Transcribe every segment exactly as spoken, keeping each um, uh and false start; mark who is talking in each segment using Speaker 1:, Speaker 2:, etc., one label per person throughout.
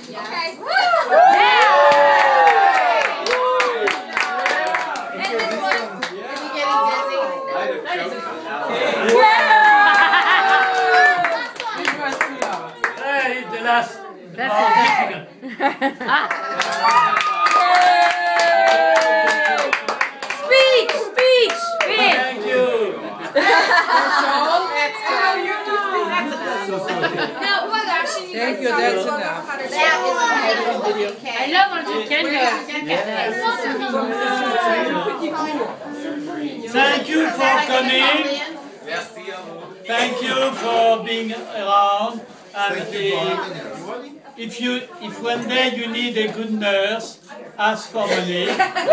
Speaker 1: Okay. Woo!
Speaker 2: Yeah!
Speaker 1: And this one?
Speaker 3: Are you getting dizzy?
Speaker 4: Hey, the last.
Speaker 2: That's
Speaker 4: oh,
Speaker 2: it.
Speaker 4: difficult.
Speaker 2: Speech! Speech! Speech!
Speaker 4: Thank you.
Speaker 1: No, what actually you
Speaker 5: Thank
Speaker 1: guys
Speaker 5: you,
Speaker 1: saw
Speaker 5: that's
Speaker 1: the logo
Speaker 5: enough.
Speaker 1: how to do
Speaker 3: That is
Speaker 1: it.
Speaker 3: a video.
Speaker 2: I love when you can
Speaker 4: Thank you for coming. Thank you for being around. And uh, if you, if one day you need a good nurse, ask for Monique.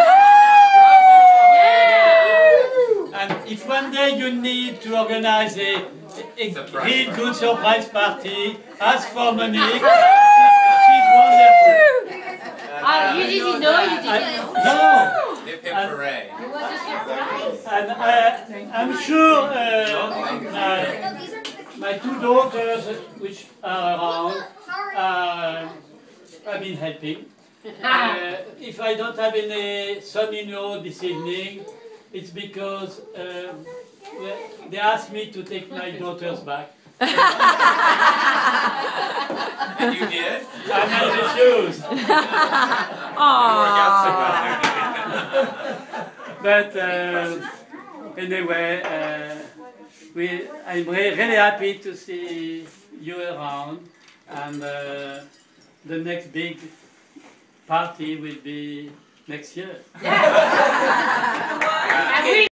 Speaker 4: And if one day you need to organize a, a, a real good surprise party, ask for Monique. She's wonderful.
Speaker 2: Oh, you didn't know? You didn't
Speaker 4: And,
Speaker 2: know?
Speaker 4: no.
Speaker 2: It was a surprise.
Speaker 4: And uh, I'm sure uh, my, my two daughters, which are around, uh, have been helping. Uh, if I don't have any son-in-law this evening, it's because uh, they asked me to take my daughters back.
Speaker 6: And you did?
Speaker 4: And I refused. But uh, anyway, uh, we, I'm re really happy to see you around, and uh, the next big party will be next year.
Speaker 2: And we